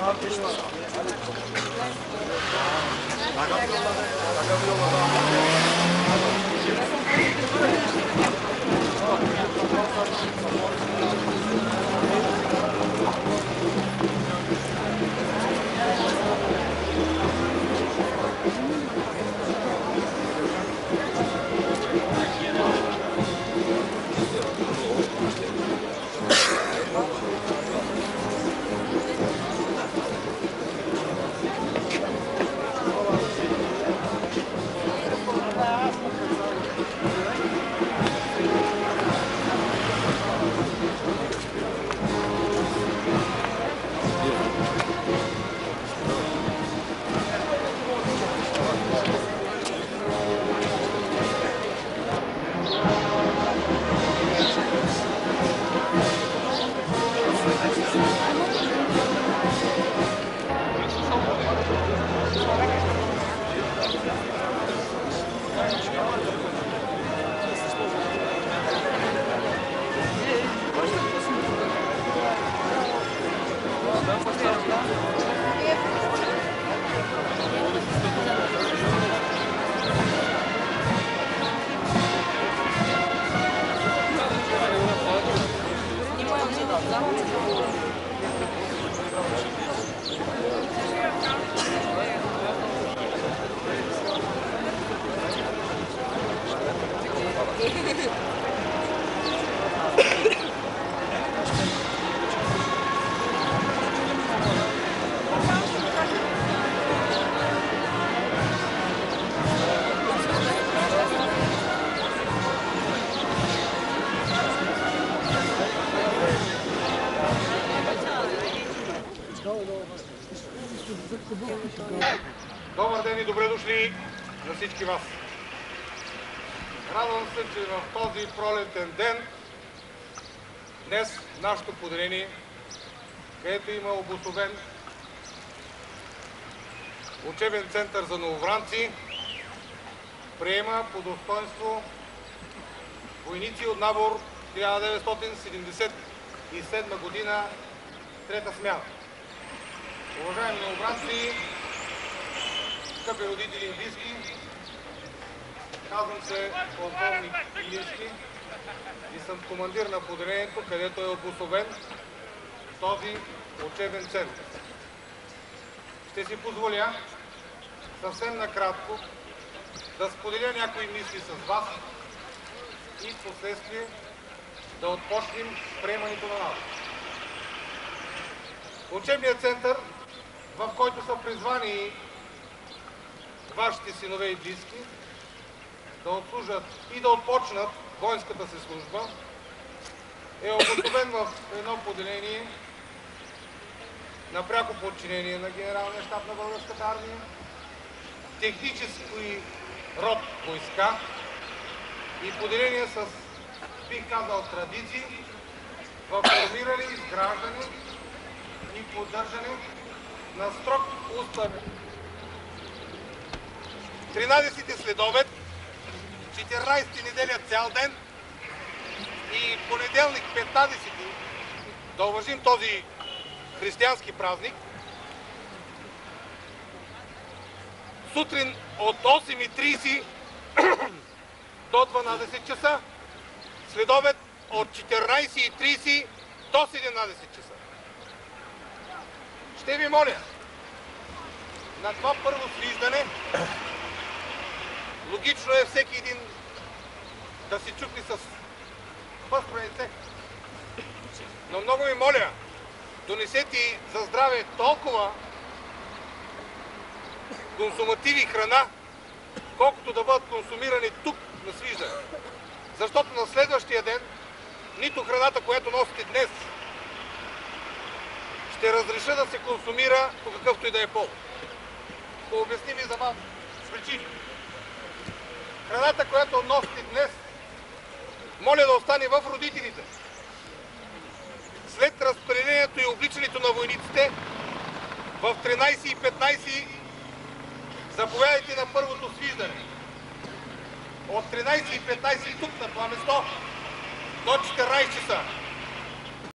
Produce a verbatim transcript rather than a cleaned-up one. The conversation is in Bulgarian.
Добър ден и добре дошли за всички вас. Радвам се, че в този пролетен ден днес нашето поделение, където има обособен учебен център за новобранци, приема по достоинство войници от набор хиляда деветстотин седемдесет и седма година, трета смяна. Уважаеми новобранци, скъпи родители и близки, казвам се полковник Илински и съм командир на поделението, където е обособен този учебен център. Ще си позволя съвсем накратко да споделя някои мисли с вас и в последствие да отпочнем приемането на нас. Учебният център, в който са призвани вашите синове и близки да отслужат и да отпочнат воинската си служба, е обособен в едно поделение на пряко подчинение на Генералния щаб на Българската армия, технически род войска и поделение с, бих казал, традиции в формиране, изграждане и поддържане на строг устав. тринадесети следобед, четиринадесети неделя цял ден и понеделник петнадесети, да уважим този християнски празник, сутрин от осем и тридесет до дванадесет часа, следобед от четиринадесет и тридесет до седемнадесет часа. Ще ви моля на това първо свиждане, логично е всеки един да си чупи с пъспреце. Но много ви моля, донесете за здраве толкова консумативи и храна, колкото да бъдат консумирани тук на свиждане. Защото на следващия ден нито храната, която носите днес, ще разреша да се консумира по какъвто и да е повод. По обясними за вас причини. Храната, която носите днес, моля да остане в родителите. След разпределението и обличането на войниците, в тринадесет и петнадесет заповядайте на първото свиждане. От тринадесет и петнадесет тук на това место до четиринадесет часа.